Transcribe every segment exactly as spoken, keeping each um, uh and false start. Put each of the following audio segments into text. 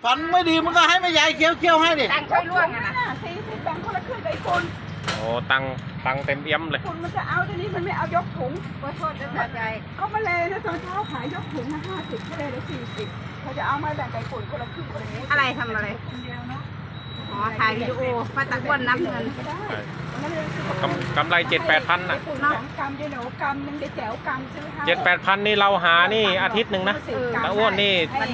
ฟันไม่ดีมันก็ให้แม่ยายเคี้ยวเคี้ยวให้ดิตังช่วยล่วงอะนะสี่สิบแบ่งคนละครึ่งไอ้คนโอ้ตังตังเต็มเอี้ยมเลยคนมันจะเอาทีนี้มันไม่เอายกถุงขอโทษด้วยค่ะใจเขามาเลยนะตอนเช้าขายยกถุงมาห้าสิบเขาเลยละสี่สิบเขาจะเอามาแบ่งไก่คนคนละครึ่งคนละนี้อะไรทำอะไรอ๋อถ่ายวิดีโอมาตะก้วนนับเงินกำกำไรเจ็ดแปดพันน่ะกำเดียวกำยังได้แจ๋วกำซื้อเจ็ดแปดพันนี่เราหานี่อาทิตย์หนึ่งนะตะอ้วนนี่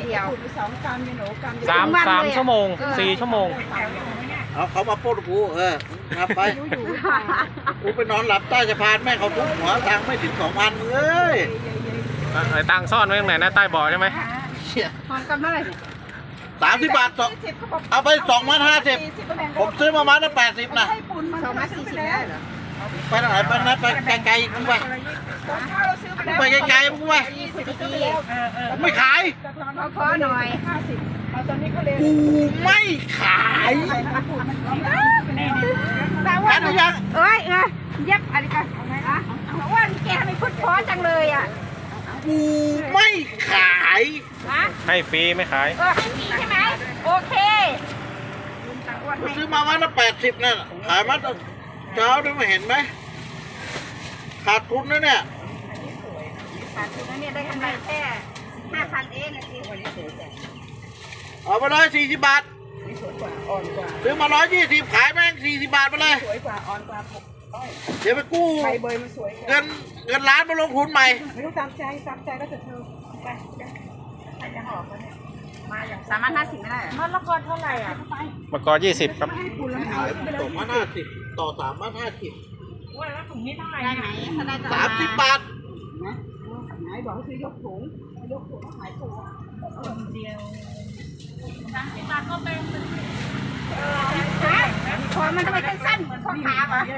สามสามชั่วโมงสี่ชั่วโมงเอาเขามาป้นกูเออนับไปกูไปนอนหลับใต้สะพานแม่เขาทุบหัวทางไม่ถึงสองพันเอ้ยไอ้ตังซ่อนไว้ตรงไหนนะใต้บ่อใช่ไหมทอนกำเท่าไหร่สามสิบบาทเอาไปสองพันห้าสิบผมซื้อมามาตั้งแปดสิบนะสองพันสี่สิบได้เหรอไปไหนไปไหนไปไกลๆมึงไปไปไกลๆมึงไปไม่ขายขอหน่อยกูไม่ขายแต่ว่าเอ้ยเอ้ยเย็บอะไรกันอ่ะแต่ว่าแกทำไมพูดเพราะจังเลยอ่ะกูไม่ขายให้ฟรีไม่ขายเออให้ฟรีใช่ไหมโอเคกูซื้อมาวันละแปดสิบนั่นขายมาตั้งเช้าด้วยไม่เห็นไหมขาดทุนนะเนี่ยขาดทุนนะเนี่ยได้กำไรแค่ห้าพันเองนะทีเอาไปเลยสี่สิบบาทซื้อมาร้อยยี่สิบขายแม่งสี่สิบบาทไปเลยเดี๋ยวไปกู้เงินเงินล้านมาลงทุนใหม่ไม่รู้ตามใจตามใจก็จะเธอไปใครจะหอบเนี่ยมาอย่างสามพันห้าสิบไม่ได้มะละกอเท่าไหร่อ่ะมะละกอยี่สิบครับขายสองพันห้าสิบต่อสามพันห้าสิบว่าแล้วถุงนี้เท่าไหร่ได้ไหนสามสิบบาทนะไหนบอกซื้อยกถุงยกถุงขายถุงเดียวสามสิบบาทก็เป็นคอมันทำไมสั้นๆเหมือนข้อขาอ่ะ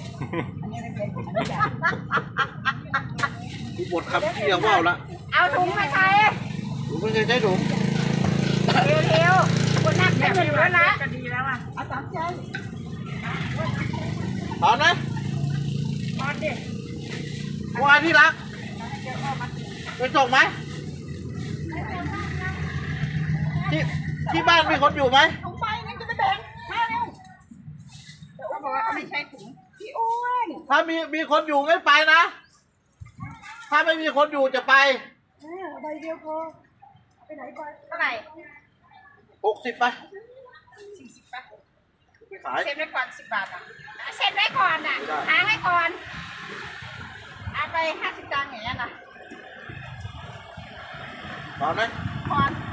กูหมดคำเที่ยวว่าวละเอาถุงมาใช้กูไม่เคยใช้ถุงเร็วๆคนนักได้เงินแล้วนะก็ดีแล้วอ่ะเอาตามใจถอนไหมถอนดิว่าที่รักไปส่งไหมที่ที่บ้านมีคนอยู่ไหมถุงไปงั้นจะไปแบ่งมาเร็วเขาบอกว่าเขาไม่ใช่ถุงพี่อ้วนถ้ามีมีคนอยู่ไม่ไปนะถ้าไม่มีคนอยู่จะไปใบเดียวพอไปไหนไปเท่าไหร่หกสิบไปสี่สิบไปไปขายเซ็นไว้ก่อนสิบบาทอ่ะเซ็นไว้ก่อนอ่ะหาไว้ก่อนเอาไปห้าสิบตังค์อย่างเงี้ยนะถอนไหมถอน